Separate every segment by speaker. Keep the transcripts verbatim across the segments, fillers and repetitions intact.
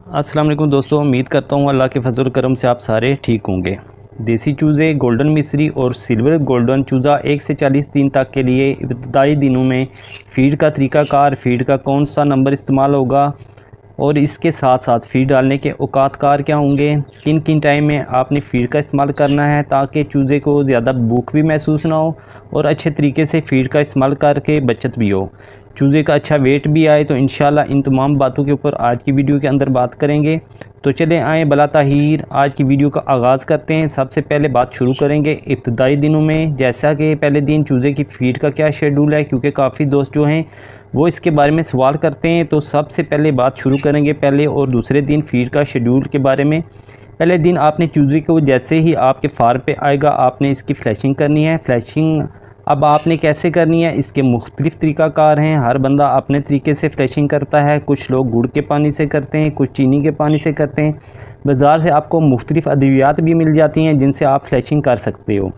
Speaker 1: अस्सलाम वालेकुम दोस्तों, उम्मीद करता हूँ अल्लाह के फजल करम से आप सारे ठीक होंगे। देसी चूज़े, गोल्डन मिस्री और सिल्वर गोल्डन चूज़ा एक से चालीस दिन तक के लिए इब्तदाई दिनों में फ़ीड का तरीक़ाकार, फ़ीड का कौन सा नंबर इस्तेमाल होगा और इसके साथ साथ फ़ीड डालने के औकात कार क्या होंगे, किन किन टाइम में आपने फ़ीड का इस्तेमाल करना है ताकि चूज़े को ज़्यादा भूख भी महसूस ना हो और अच्छे तरीके से फ़ीड का इस्तेमाल करके बचत भी हो, चूज़े का अच्छा वेट भी आए। तो इंशाल्लाह इन तमाम बातों के ऊपर आज की वीडियो के अंदर बात करेंगे। तो चलें आए बला ताहीर आज की वीडियो का आगाज़ करते हैं। सबसे पहले बात शुरू करेंगे इब्तदाई दिनों में, जैसा कि पहले दिन चूज़े की फ़ीड का क्या शेड्यूल है, क्योंकि काफ़ी दोस्त जो हैं वो इसके बारे में सवाल करते हैं। तो सबसे पहले बात शुरू करेंगे पहले और दूसरे दिन फ़ीड का शेड्यूल के बारे में। पहले दिन आपने चूज़े को जैसे ही आपके फार्म पे आएगा आपने इसकी फ्लैशिंग करनी है। फ्लैशिंग अब आपने कैसे करनी है, इसके मुख्तलिफ़ तरीक़ाकार हैं, हर बंदा अपने तरीके से फ्लैशिंग करता है। कुछ लोग गुड़ के पानी से करते हैं, कुछ चीनी के पानी से करते हैं। बाज़ार से आपको मुख्तलिफ़ अद्वियात भी मिल जाती हैं जिनसे आप फ्लैशिंग कर सकते हो।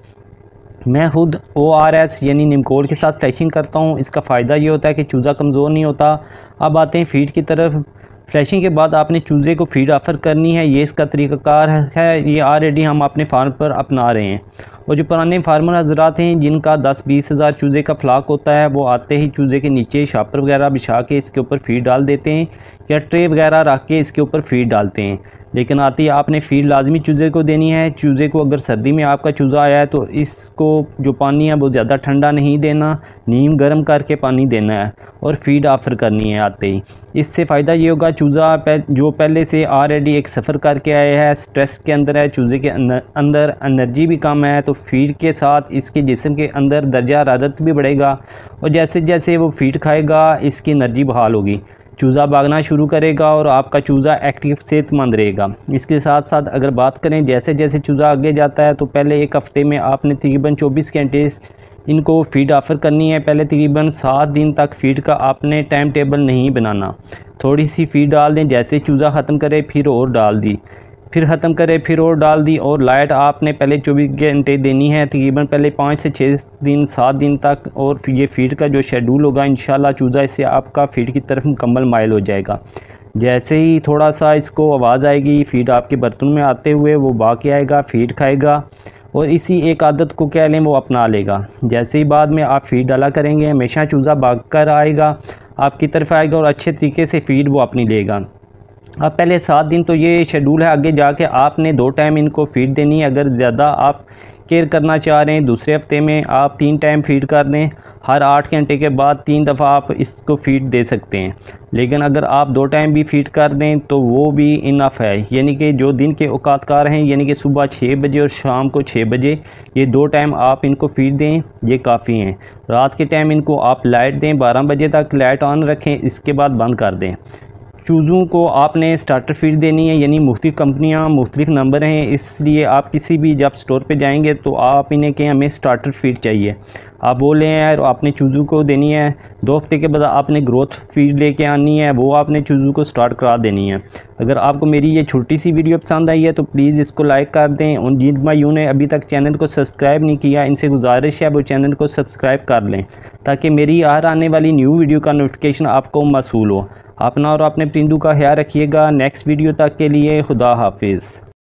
Speaker 1: मैं खुद ओ आर एस यानी निमकोल के साथ फ्लैशिंग करता हूँ। इसका फ़ायदा ये होता है कि चूज़ा कमज़ोर नहीं होता। अब आते हैं फ़ीड की तरफ। फ्लैशिंग के बाद आपने चूज़े को फ़ीड ऑफ़र करनी है, ये इसका तरीक़ाकार है। ये ऑलरेडी हम अपने फार्म पर अपना रहे हैं। और जो पुराने फार्मर हज़रात हैं जिनका दस बीस हज़ार चूज़े का फ्लाक होता है, वो आते ही चूज़े के नीचे शापर वगैरह बिछा के इसके ऊपर फ़ीड डाल देते हैं या ट्रे वगैरह रख के इसके ऊपर फ़ीड डालते हैं। लेकिन आती है आपने फ़ीड लाजमी चूज़े को देनी है। चूज़े को अगर सर्दी में आपका चूज़ा आया है तो इसको जो पानी है वो ज़्यादा ठंडा नहीं देना, नीम गर्म करके पानी देना है और फ़ीड ऑफ़र करनी है आते ही। इससे फ़ायदा ये होगा, चूज़ा जो पहले से ऑलरेडी एक सफ़र करके आया है, स्ट्रेस के अंदर है, चूज़े के अंदर एनर्जी भी कम है, तो फ़ीड के साथ इसके जिस्म के अंदर दर्जा हरारत भी बढ़ेगा और जैसे जैसे वो फ़ीड खाएगा इसकी एनर्जी बहाल होगी, चूज़ा भागना शुरू करेगा और आपका चूज़ा एक्टिव सेहतमंद रहेगा। इसके साथ साथ अगर बात करें जैसे जैसे चूज़ा आगे जाता है तो पहले एक हफ़्ते में आपने तकरीबन चौबीस घंटे इनको फ़ीड ऑफ़र करनी है। पहले तकरीबन सात दिन तक फ़ीड का आपने टाइम टेबल नहीं बनाना, थोड़ी सी फ़ीड डाल दें, जैसे चूज़ा ख़त्म करे फिर और डाल दी, फिर ख़त्म करे फिर और डाल दी। और लाइट आपने पहले चौबीस घंटे देनी है, तकरीबन पहले पाँच से छः दिन सात दिन तक। और ये फ़ीड का जो शेड्यूल होगा इंशाल्लाह चूज़ा इससे आपका फ़ीड की तरफ मुकम्मल माइल हो जाएगा। जैसे ही थोड़ा सा इसको आवाज़ आएगी फ़ीड आपके बर्तन में आते हुए, वो भाग के आएगा, फ़ीड खाएगा और इसी एक आदत को कह लें वो अपना लेगा। जैसे ही बाद में आप फ़ीड डाला करेंगे हमेशा चूज़ा भाग कर आएगा, आपकी तरफ आएगा और अच्छे तरीके से फ़ीड वो अपनी लेगा। अब पहले सात दिन तो ये शेड्यूल है, आगे जाके आपने दो टाइम इनको फ़ीड देनी है। अगर ज़्यादा आप केयर करना चाह रहे हैं दूसरे हफ्ते में आप तीन टाइम फ़ीड कर दें, हर आठ घंटे के बाद तीन दफ़ा आप इसको फ़ीड दे सकते हैं। लेकिन अगर आप दो टाइम भी फ़ीड कर दें तो वो भी इनफ है, यानी कि जो दिन के औकात कार हैं, यानी कि सुबह छः बजे और शाम को छः बजे, ये दो टाइम आप इनको फ़ीड दें, ये काफ़ी हैं। रात के टाइम इनको आप लाइट दें, बारह बजे तक लाइट ऑन रखें, इसके बाद बंद कर दें। चूज़ों को आपने स्टार्टर फ़ीड देनी है, यानी मुख्तलिफ़ कंपनियां मुख्तलिफ़ नंबर हैं, इसलिए आप किसी भी जब स्टोर पे जाएंगे तो आप इन्हें कहें हमें स्टार्टर फ़ीड चाहिए, आप वो ले आए और आपने चूज़ों को देनी है। दो हफ्ते के बाद आपने ग्रोथ फ़ीड लेके आनी है, वो आपने चूज़ों को स्टार्ट करा देनी है। अगर आपको मेरी ये छोटी सी वीडियो पसंद आई है तो प्लीज़ इसको लाइक कर दें। उन जिन भाइयों ने अभी तक चैनल को सब्सक्राइब नहीं किया इनसे गुजारिश है वो चैनल को सब्सक्राइब कर लें ताकि मेरी हर आने वाली न्यू वीडियो का नोटिफिकेशन आपको मौसूल हो। अपना और अपने परिंदों का ख्याल रखिएगा। नेक्स्ट वीडियो तक के लिए खुदा हाफिज़।